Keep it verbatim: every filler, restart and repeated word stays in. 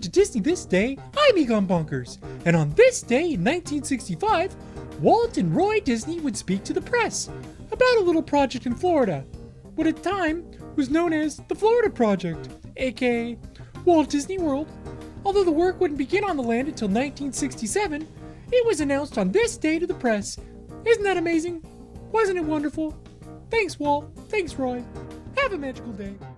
Welcome to Disney This Day. I'm Egon Bonkers. And on this day in nineteen sixty-five, Walt and Roy Disney would speak to the press about a little project in Florida, what at the time was known as the Florida Project, aka Walt Disney World. Although the work wouldn't begin on the land until nineteen sixty-seven, it was announced on this day to the press. Isn't that amazing? Wasn't it wonderful? Thanks, Walt. Thanks, Roy. Have a magical day.